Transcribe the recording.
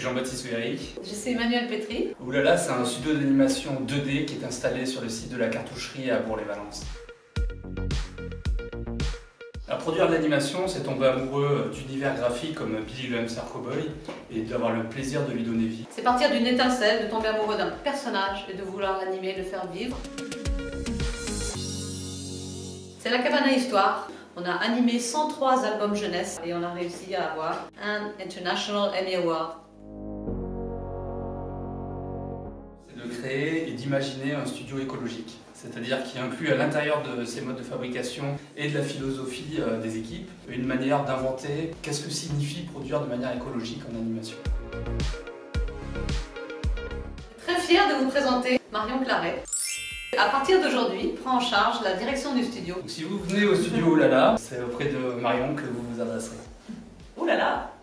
Jean-Baptiste Eric. Je suis Emmanuel Petri. Oulala, c'est un studio d'animation 2D qui est installé sur le site de la cartoucherie à Bourg-les-Valences. À produire de l'animation, c'est tomber amoureux d'univers graphiques comme Billy le Hamster Cowboy et d'avoir le plaisir de lui donner vie. C'est partir d'une étincelle, de tomber amoureux d'un personnage et de vouloir l'animer, le faire vivre. C'est la cabane à histoire. On a animé 103 albums jeunesse et on a réussi à avoir un International Emmy Award. C'est de créer et d'imaginer un studio écologique, c'est-à-dire qui inclut à l'intérieur de ses modes de fabrication et de la philosophie des équipes une manière d'inventer qu'est-ce que signifie produire de manière écologique en animation. Très fière de vous présenter Marion Claret. À partir d'aujourd'hui, prend en charge la direction du studio. Donc si vous venez au studio Oulala, c'est auprès de Marion que vous vous adresserez. Oulala!